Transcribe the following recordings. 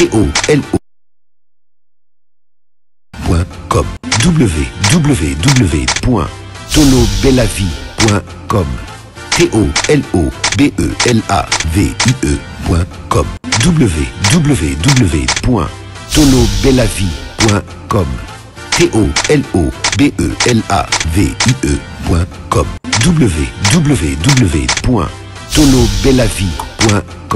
TOLO.com www.tolobelavie.com TOLOBELAVIE.com www.tolobelavie.com TOLOBELAVIE.com www.tolobelavie.com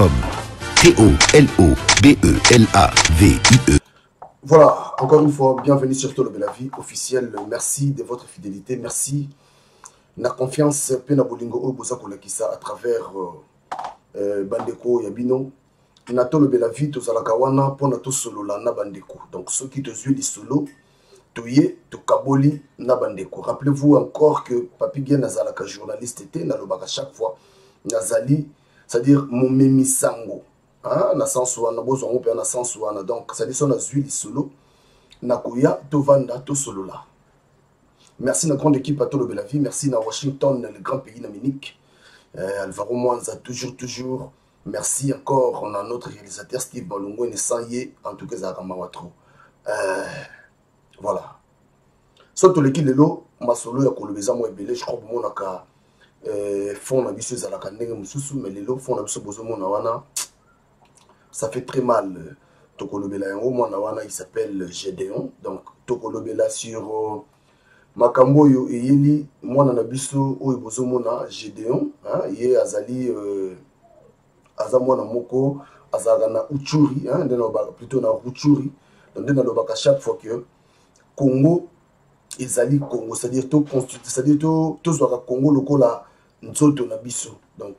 TOLOBELAVIE. Voilà, encore une fois, bienvenue sur Tolo Belavie officiel. Merci de votre fidélité, merci na confiance pe na bolingo o boza kolakisa à travers bandeko ya bino na Tolo Belavie tozalaka wana pona to solola na bandeko. Donc ceux qui te suivent solo toye to kaboli na bandeko. Rappelez-vous encore que Papi Bien nazalaka journaliste était na lobaka chaque fois nazali, c'est-à-dire mon memisango. Na sens wana bozo ngo pe na sens wana, donc ça dit son azuli solo na kuya to vanda to solo là. Merci na grande équipe à Tolo Belavie, merci na Washington, le grand pays d'Amérique, Alvaro Mwanza toujours merci encore. On a notre réalisateur Steve Balongo et Sanye, en tout cas Zakama Watro. Voilà, surtout l'équipe de l'eau ma solo ya kolobeza mo ebele, je crois que mon aka fond na biso za la kanenge mususu, mais les lots fond na biso bozo mona wana. Ça fait très mal. Tokolobela yango mwana wana il s'appelle Gédéon. Donc Tokolobela sur Makambo yo eyeli mwana na biso oyo bozomona Gédéon, hein, ye azali aza mwana moko azaka na Utshuri, hein, plutôt na Utshuri. Donc na lobaka chaque fois que Congo ezali Congo, c'est-à-dire to constitue, c'est-à-dire to zwaka Congo lokola nzoto na biso. Donc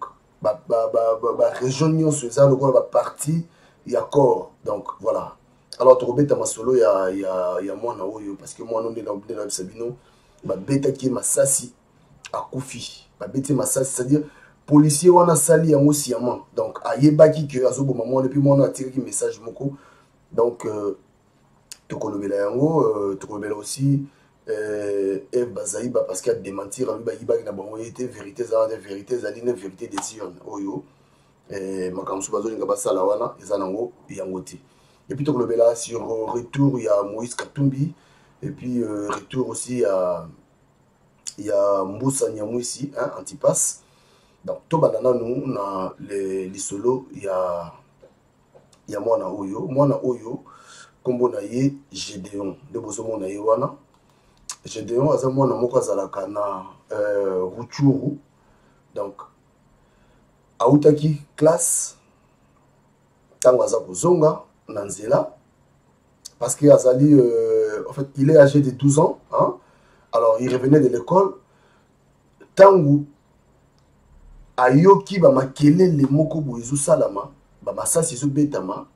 région nyonso eza lokola ba partie ya corps. Donc voilà, alors tokobeta masolo ya mwana oyo parce que mwana onde na sabino ba beta ki masasi akufi, ba beta masasi, c'est-à-dire policier wana sali yango siaman. Donc ayebaki que azoboma mwana puis mwana atire ki message moko. Donc tokolobela yango, tokolobela aussi Eve Bazaïba parce qu'il a démentir à lui baïba qui n'a pas été vérité za de vérité za line vérité des sion oyo makamsu bazo linga basala wana ezanango yangoti. Et puis tokolobela sur retour il y a Moïse Katumbi et puis retour aussi il y a Mbusa Nyamwisi, hein, Antipas. Donc to banana nous na les solo il y a mwana oyo kombo na ye Gédéon de bozo mona ye wana. Gédéon aza mwana moko azalaka na Rutshuru. Donc autaki classe tango aza kozonga na nzela parce que azali en fait il est âgé de 12 ans, hein? Alors il revenait de l'école tango ayoki ba makelele moko boyezu salama ba masasi zo betama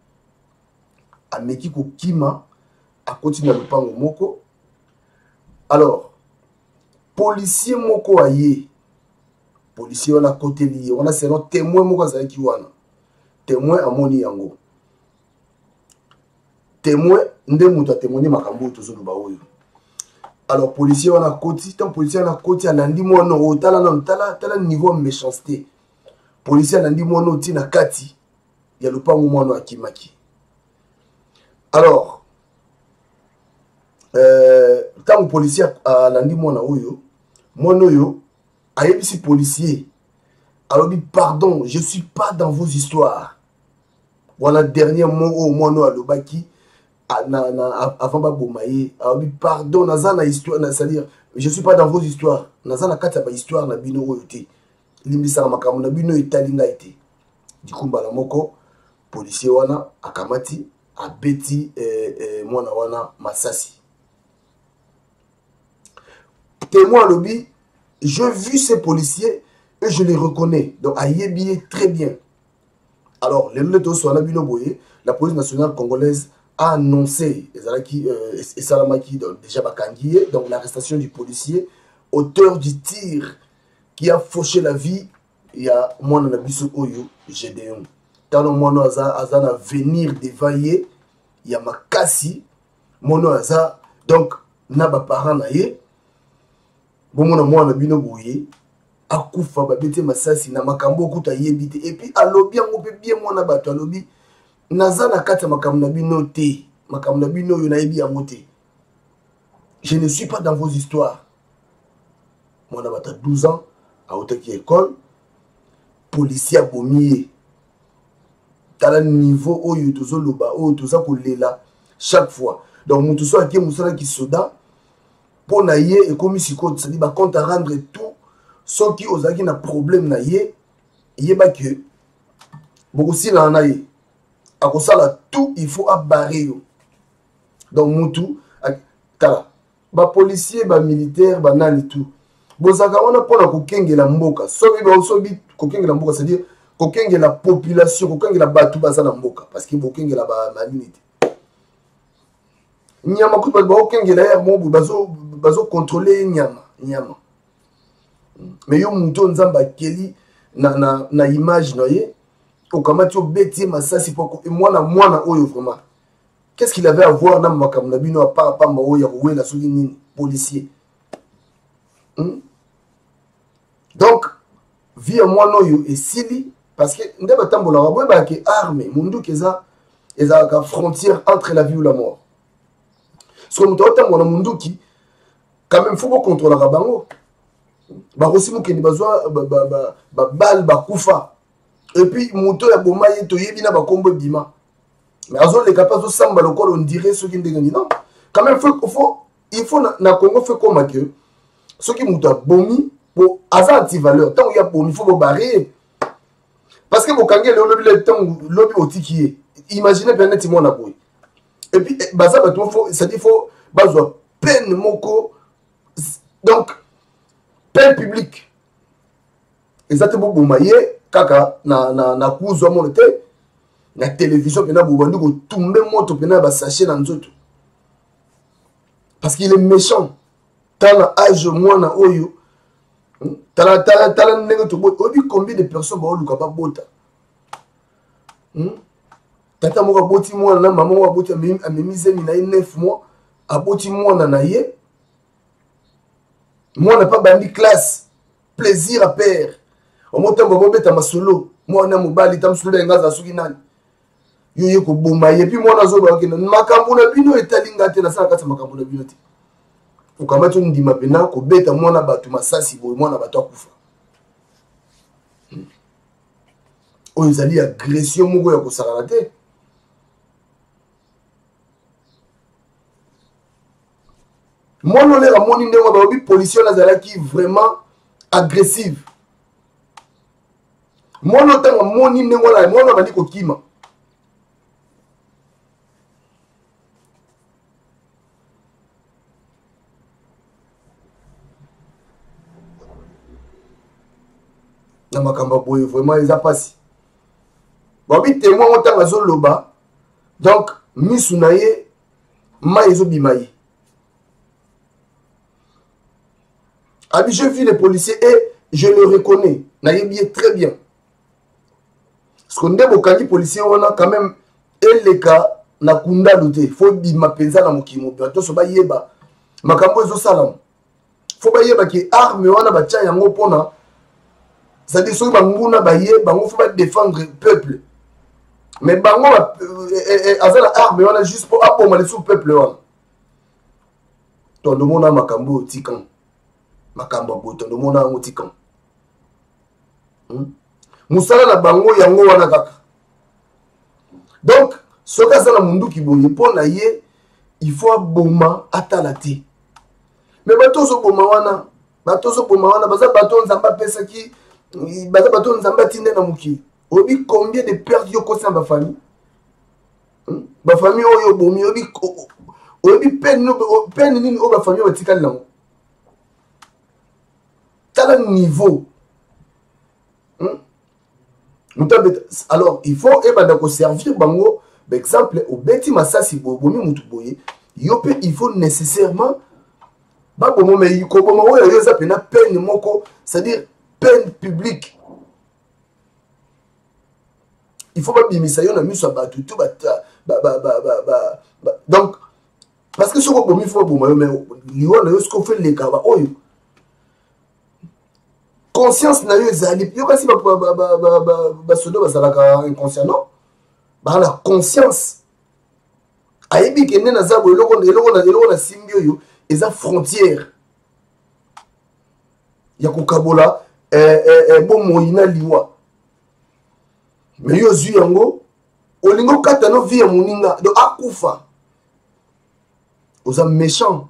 ameki ko kima akoti na lupango moko. Alors, policier moko aye, policier wana côté lié, on a c'est notre témoin moko azaki wana, témoin amoni yango, témoin nde muto a témoigné makambo tozo ba oyo. Alors policier wana côté, tant policier wana côté anandi mono otala na tala niveau méchanceté, policier anandi mono tina kati ya lupango mono akimaki. Alors tant policier a landi mona oyo ayebisi policier alors dit pardon, je suis pas dans vos histoires. Voilà dernier mot au mono alobaki avant ba bomaye alors dit pardon nazana histoire, c'est-à-dire je suis pas dans vos histoires, nazana kata ba histoire na bino oyo te limbisa makambo na bino etalinga ite dikumba la moko policier wana akamati abeti mwana wana masasi. Témoin lobby, je vu ces policiers et je les reconnais. Donc ayebié très bien. Alors les lettres sur la la police nationale congolaise a annoncé déjà bakangié, donc l'arrestation du policier auteur du tir qui a fauché la vie. Il y a mon nabiso oyo Gédéon. Tant mon azana venir dévailler, il y a makasi mono aza donc naba parent naye. Bomona mwana bino boye akufa babete masasi na makambo okuta yebite et puis alobi yango pe bien mwana bato alobi naza na kati ya makambo na bino te makambo na bino oyo nayebi yango te. Je ne suis pas dans vos histoires. Mwana bata 12 ans aotaki école policier abomi tala niveau oyo tozoloba oyo toza kolela chaque fois. Donc mutu so akie musala ki soda pour na ye ekomi siko c'est-à-dire ba compte à rendre tout ce qui ozaki na problème na ye yeba que beaucoup si na na ye akosala tout il faut abarrer yo. Donc mutu tala ba policier ba militaire ba nani tout bozaka wana pona kokengela mboka sobi kokengela mboka c'est-à-dire kokengela population kokengela batu baza na mboka parce que kokengela ba unité nyama ko ba kokengela ya mobu bazo contrôler nyama mais yo muto nzamba keli na image na ye okamati obeti masasi poko mwana oyo vraiment qu'est-ce qu'il avait à voir na makambo na bino à part pamba oyo ya kowela soki nini policier. Donc via mwana oyo esili parce que nde batambola boye ba ke arme mundu keza ka frontière entre la vie ou la mort. So muto otambola mundu ki quand même faut contrôler la bango ba aussi mukeni bazwa ba bal ba kufa et puis muto ya bomaye to yebi na ba kombo bima mais azo les capables de samba le corps on dirait ceux qui ndengani non quand même il faut na Congo fait comme que ceux qui muto bomi pour hasard anti valeur tant il y a bomi faut barrer parce que bokange le temps lobi otiki imaginez bien net mon aboy et puis baza ba faut ça dit faut bazwa peine moko donc peine publique exactement bomaye kaka na kuzo monete na télévision pena bobandi ko tumbe moto pena ba sachet na nzoto parce qu'il est méchant tala âge mwana oyo tala ndenge to bota obi combien de personnes ba luka ba bota tata moko boti mwana na maman wa boti amemize mi na 9 mois aboti mwana na ye mwana pa bandi classe plaisir à père au motembo bobeta masolo mwana mobali tamsolo ngaza suki nani yoye ko boma ye puis mwana zo ba kena makambo na bino etalinga te na sala kati makambo na bino te ukamati ndima pena ko beta mwana batu masasi boy mwana batu akufa oyo zali agression moko ya ko sala te mono le ramoni ndemo ba obi policier na zala ki vraiment agressive mono tanga moni ndemo la mono bandi ko kima na makamba boye vraiment ils a passé babi témoin otanga zoloba donc misu na ye ma ezo bimaye abi je vis les policiers et je le reconnais na yebi très bien parce qu'on debo kali policier wana quand même eleka na kunda luté faut bima penza na mokimo bato so ba yeba makambo ezo salam faut ba yeba ki arme wana ba tia yango pona c'est-à-dire ceux banguna baye bango faut pas défendre peuple mais bango avec la arme on a juste pour apommer le sous peuple wana to ndo mona makambo tikan makambo boto ndo mona ngo tikan musala na bango yango wana kaka donc soka ça na mundu ki boye pona ye il faut aboma atalati mais bato so boma wana baza bato nzamba pesa ki baza bato nzamba tinde na muki obi combien de pertes yo kosa ba famille ba famille oyo bomi obi peine nini o ba famille batikali nango tala niveau alors il faut ebanda ko servir bango exemple au beti masasi bomi mutu boye yo pe il faut nécessairement ba bomo mais ko bomo oyo yo za pena peine moko c'est-à-dire peine publique. Il faut pas bimisa yo na miso ba tout donc parce que ce ko bomi faut bomo mais yo na yo ce qu'on fait les gars oyo conscience na yo ezali yo kasi ba sodo ba salaka inconscient non ba na conscience ayebi ke nena za bo eloko na simbi oyo eza frontière ya kokabola bomoi na liwa me yo zwi yango olingo kata no vie ya moninga donc akufa oza méchant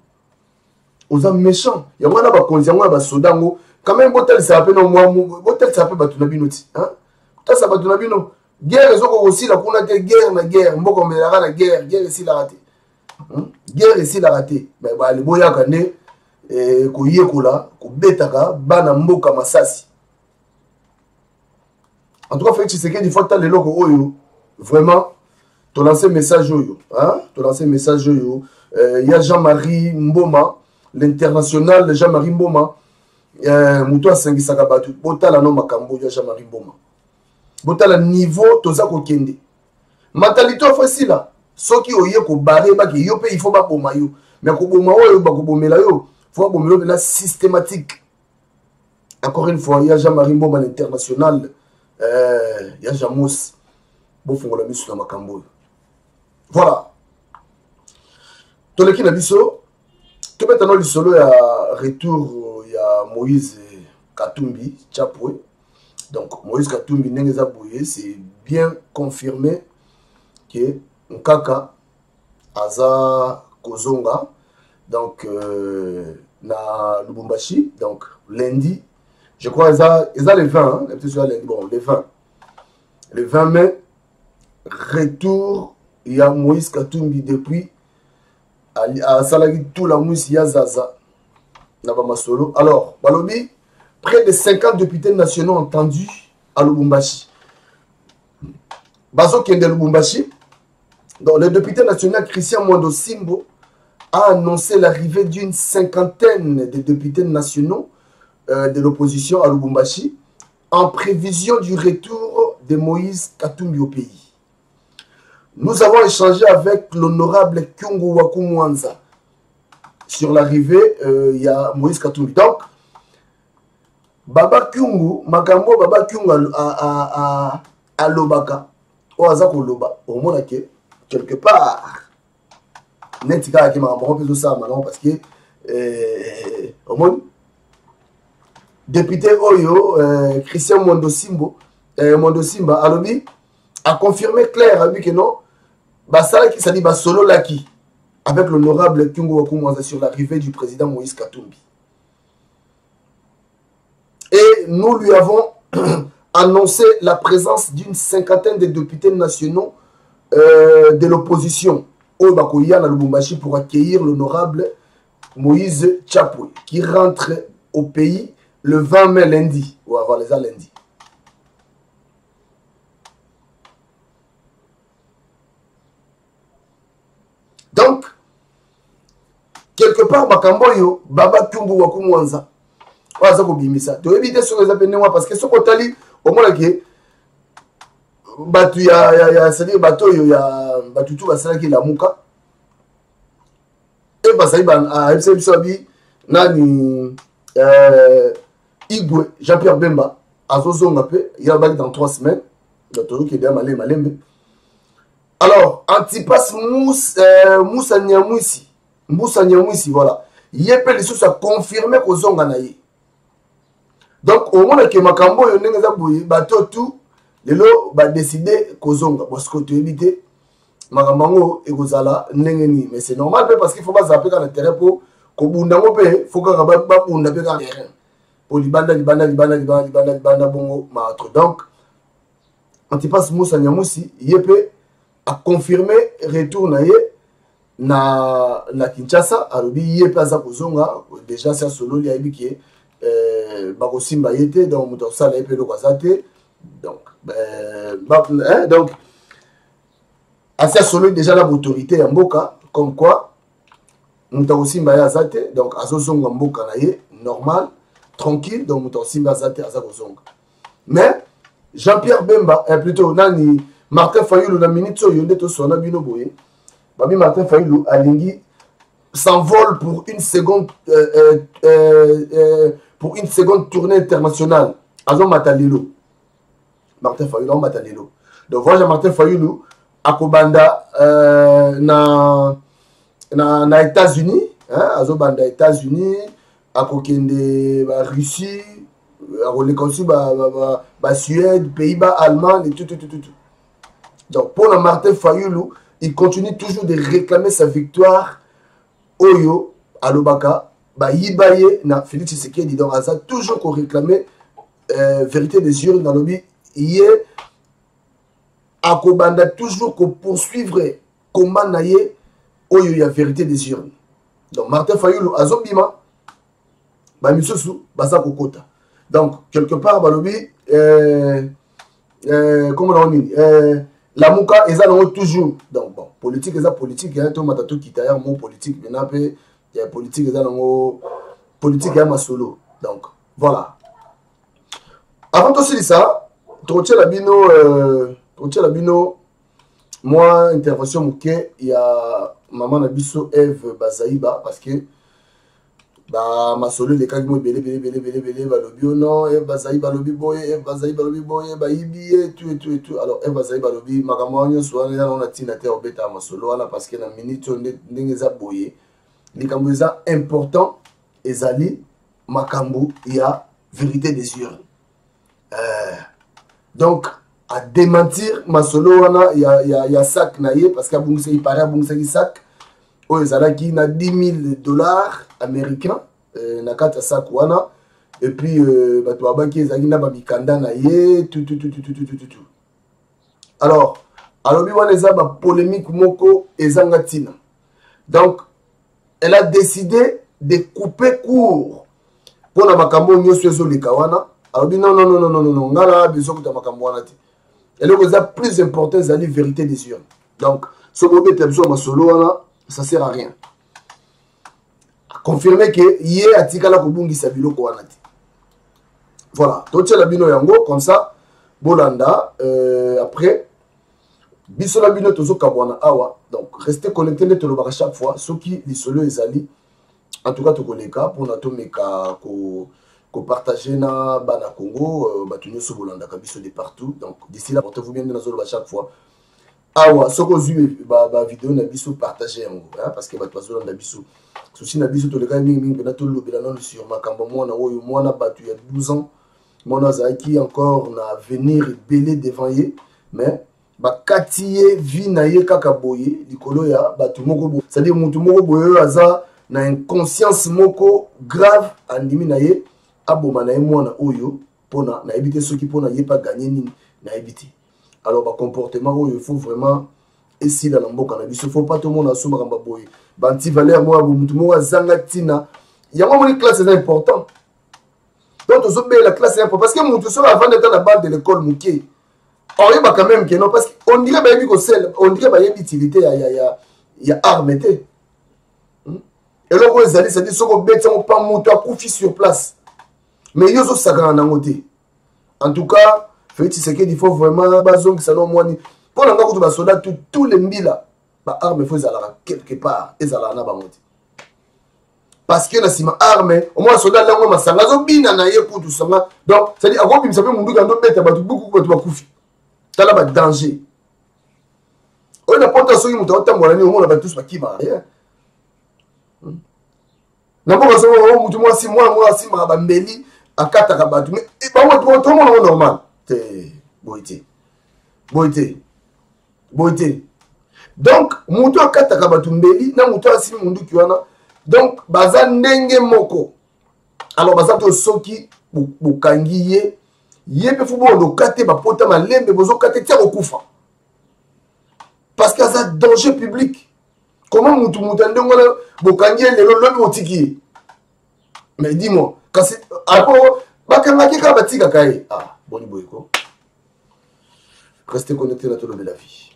yango wana bakonzi yango ya basoda yango quand même botalisa pe no mwa botalisa pe bato na bino ti tasa bato na bino guerre ezokokosila kuna te guerre na guerre mboka omelaka na guerre esilaka te guerre esilaka te bale boyaka nde koyekola kobetaka bana mboka masasi. En tout cas, Félix Tshisekedi faut tala leloko oyo vraiment ton lancé message oyo il y a Jean-Marie Mboma l'international Jean-Marie Mboma muto asengisaka bato botala no makambo ya Jean-Marie Mboma botala niveau toza kokende mentalité ofasila soki oye ko barrer baki yo pe il faut ba boma yo mais ko boma oyo ba ko bomela yo faut bomelo de la systématique. Encore une fois il y a Jean-Marie Mboma l'international il y a Jamos bofungola misu na makambo. Voilà. Toleki na biso to betano lisolo ya retour ya Moïse Katumbi Chapwe. Donc Moïse Katumbi ndenge boye c'est bien confirmé que Nkaka aza kozonga donc na Lubumbashi donc lundi je crois ils ont le 20 hein, bon le 20 mai retour il y a Moïse Katumbi depuis à Salagi tout la mousse ya Zaza na Bamasolo. Alors balobi près de 50 députés nationaux entendus à Lubumbashi bazo kende Lubumbashi. Donc le député national Christian Mwando Simbo a annoncé l'arrivée d'une cinquantaine de députés nationaux de l'opposition à Lubumbashi en prévision du retour de Moïse Katumbi au pays. Nous avons échangé avec l'honorable Kyungu Wakumwanza sur l'arrivée il y a Moïse Katumbi. Donc Baba Kyungu makambo Baba Kyungu à Lobaka o azako loba au monde quelque part netika ki makambo pe ça maintenant parce que au monde député Oyo Christian Mwando Simba alobi a confirmé clair abi que non basala qui ça dit basolo laki avec l'honorable Kyungu Wakumwanza sur l'arrivée du président Moïse Katumbi. Et nous lui avons annoncé la présence d'une cinquantaine de députés nationaux de l'opposition au Bakoya na Lubumbashi pour accueillir l'honorable Moïse Chapwe qui rentre au pays le 20 mai lundi ou avant les lundi. Donc quelque part Makamboyo Baba Kyungu Wakumwanza waza ko bimisa to éviter sur les appels parce que ce kotali au moins que batu ya c'est-à-dire bato yo ya batu tout basala ki la muka et basali ban a FCBSobi nani Igwe Jean-Pierre Bemba azozonga pe il va dans 3 semaines donc qui est bien malembe. Alors Antipas Moussa Nyamwisi voilà yé pe les choses a confirmé ko zonga na ye. Donc au moins que makambo yo ndenge za boye bato tout lelo ba décider kozonga parce que tu éviter makambo ekozala ndenge ni mais c'est normal parce qu'il faut pas zapper dans le terrain pour ko bunda ngo pe faut ka ba bunda pe ka terrain pour libanda bongo maître. Donc Antipas Moussa Nyamwisi yepé a confirmé retour na ye na Kinshasa alobi yepé za kozonga déjà c'est solo li ayibi bakosimba yete donc muto sala yepé lo kwazate. Donc, donc, assez solo déjà l'autorité en Mboka, comme quoi, Moutaosimba Yazate, donc Azozonga Mboka naye, normal, tranquille, donc Moutaosimba Yazate Azazonga. Mais, Jean-Pierre Bemba, plutôt, Nani, Martin Fayulu, la minute, Yonde Tosona Binoboye, Babi Martin Fayulu, Alingi, s'envole pour une seconde tournée internationale. Azon Matalilo. Martin Fayulu, Matalilo. Donc voilà Martin Fayulu, akobanda na États-Unis, hein, azobanda États-Unis, akokende ba Russie, akoleka aussi ba Suède, Pays-Bas, Allemagne et tout. Donc pour Martin Fayulu, il continue toujours de réclamer sa victoire. Oyo alobaka ba yibaye na Félix Tshisekedi, donc aza toujours qu'on réclamait vérité des urnes dans le lobby. Yé akobanda toujours qu'on poursuivre combat naye oyo ya vérité des urnes. Donc Martin Fayulu azobima ba misusu basa kokota. Donc quelque part ba lobby comment on dit la mouka eza nango toujours. Donc bon politique eza politique hein, to matato kitaya mon politique maintenant pe ya politique eza nango politique ya masolo. Donc voilà. Avant aussi ça, troche la bino moi intervention mouké il y a maman Nabiso Eve Bazaïba parce que bah masolo les kagmo belé balobi non Eve Bazaïba lobi boye Eve Bazaïba lobi boye ba ibi tout alors Eve Bazaïba lobi makamwanyo soana on a tina te obeta masolo ana parce que na minute ndengeza boye likambo eza important ezali makambo ya vérité des urnes. Donc à démentir masolo wana ya sac naie parce que abungisa il paraît abungisa ki sac o ezalaki na $10,000 américains na kata sac wana et puis bato babaki ezalaki na ba mikanda naie tout. Alors alobi wana eza ba polémique moko ezanga tina. Donc elle a décidé de couper court pour na makambo nyoso ezoleka wana. Alors non, ngala besoin que ta makambo wana te. Et le cosa plus important c'est la vérité des urnes. Donc ce bobé t'abso masolo wana ça sert à rien. Confirmer que yé atikala ko bungisa biloko wana te. Voilà, toche la bino yango comme ça bolanda après biso la bino tozo kabwana awa. Donc restez connectés net le bar chaque fois ceux qui li solo ezali. En tout cas to koleka pour na to meka ko partager na bana Congo batunyo so bolanda kabiso de partout. Donc d'ici là portez-vous bien dans zolo chaque fois. Awa soko zui ba vidéo na biso partager yango hein, parce que ba tozo na biso souci na biso to le ka mingi na to lobela non sur makambo mona oyo mona batu ya 12 ans mona zaki encore na venir belé devant ye mais ba katiye vi na ye kaka boye likolo ya batu moko bo c'est-à-dire mutu moko boye aza na inconscience moko grave andimi na ye aboma na ye mwana oyo pona na ebité soki pona ye pas gagner nini na ebité. Alors ba comportement oyo il faut vraiment essayer dans mboka na biso faut pas tout le monde asoma kamba boye ba anti valeur moi mutu mo azanga tina ya moi mon classe c'est important. Donc on se la classe c'est important parce que mutu so avant d'être la base de l'école muké on y va quand même que non parce qu'on dirait ba yebi ko sel on dirait ba yebi utilité ya arme té. Et là où ezali c'est dire soko bête on pas mutu akufi sur place. Mais yozo sakana na ngote. En tout cas Félix Tshisekedi il faut vraiment bazong ça non moi ni pour nga ko ba soldat tous les mbila ba arme faut ezala quelque part ezala na bango. Parce que na sima arme au moins soldat là moi masanga zo bina na ye pour tout ça. Donc c'est dire akobi msape mundu ka ndo beta ba beaucoup ba kufi. Tala ba danger. On a pas soki mutu otambola ni au moins ba tous ba kima. Na mboka so mutu moi si ma ba mbeli akata ka batu mais ba moi tout le monde normal. Boité. Donc, mutu akata kabatumbeli na mutu asimi mundu kiwana. Donc, baza ndenge moko. Alors, baza to soki bukangi ye. Ye pe fubo ndo kate ba pota malembe bozo kate tia okufa. Parce que ça danger public. Comment mutu ndenge na bukangi lelo lobi otiki. Mais dis-moi, quand c'est après bakanga ki ka batika kai. Ah. Boni boyko. Restez connectés à tout le de la vie.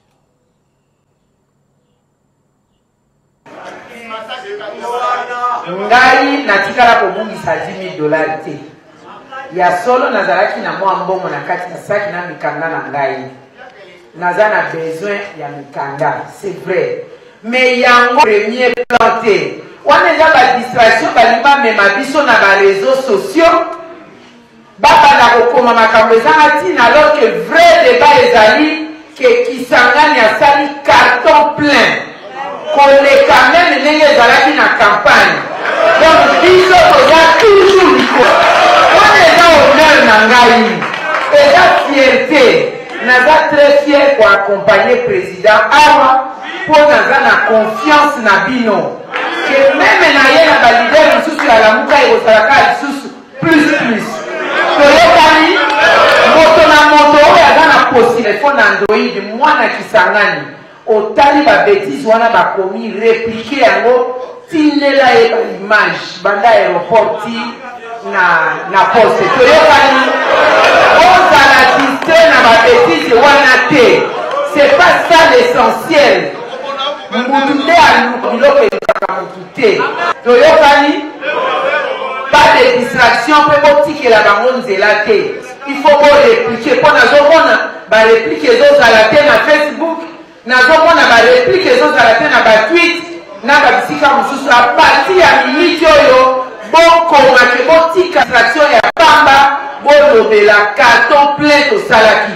Ngai natikala kobungisa $10,000 te. Ya solo nazalaki na mwa mbongo na kati na saki na mikanda na ngai. Naza na besoin ya mikanda, c'est vrai. Mais yango premier planté. Wana eza ba distraction balimba mema biso na ba réseaux sociaux. Baba na kokoma makambo ezanga tina alors que vrai débat ezali que Kisangani a sali carton plein. Koleka même ndenge ezalaki na campagne. Donc biso toza toujours liko. On eza honneur na ngai. Eza fierté. Naza très fier pour accompagner le président Awa pour naza na confiance na bino. Que même na ye na ba leader mususu ya lamuka ekosalaka lisusu plus. Toyokani moto na moto oyo aza na posi telefone Android mwana Kisangani otali ba bêtise wana bakomi répliquer yango tinela ye ba image banda aéroport ti na poste toyokani ozala distre na ba bêtise wana te. C'est pas ça l'essentiel. Mutu nde aluka biloko elukaka mutu te toyokani. Pas de distraction pour botikela bango nzela te. Il faut qu'on répliquer pour nazomona ba réplique les autres à la tête na Facebook, nazomona ba réplique les autres à la tête na ba tweet, na ba bisika mususu à partir ya minute oyo boko ma ke botika distraction ya pamba bolobela carton plein to salaki.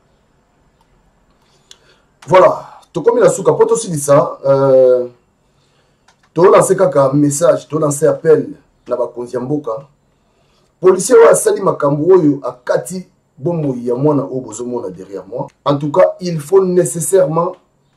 Voilà, to comme la souka poto aussi dit ça to lancer kaka message, to lancer appel na bakonzi ya mboka. Policier wa sali makambo oyo akati bombo ya mwana o bozomona derrière moi. En tout cas, il faut nécessairement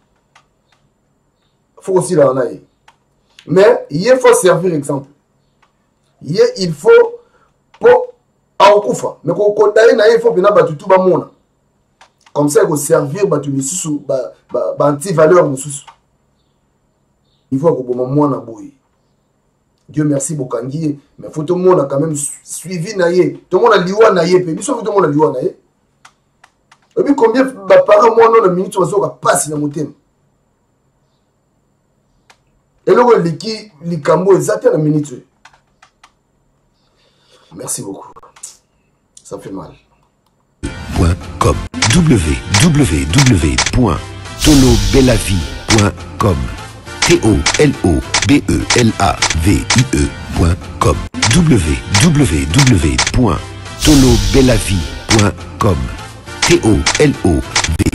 faut aussi la naïe. Mais il faut servir exemple. Il faut pour akufa. Mais ko kotaye na il faut bina batutu ba mona. Comme ça il faut servir batu misusu ba anti valeur misusu. Il faut ko boma mwana boy. Dieu merci Bokangi, mais faut tout le monde a quand même suivi naïe. Tout le monde a liwa naïe, puis tout le monde a liwa naïe. Et puis combien de parents moi non la minute on va passer dans mon thème. Et là les cambo exact la minute. Merci beaucoup. Ça fait mal. .com www.tolobelavie.com TOLOBELAVIE.com www.tolobelavie.com TOLOBELAVIE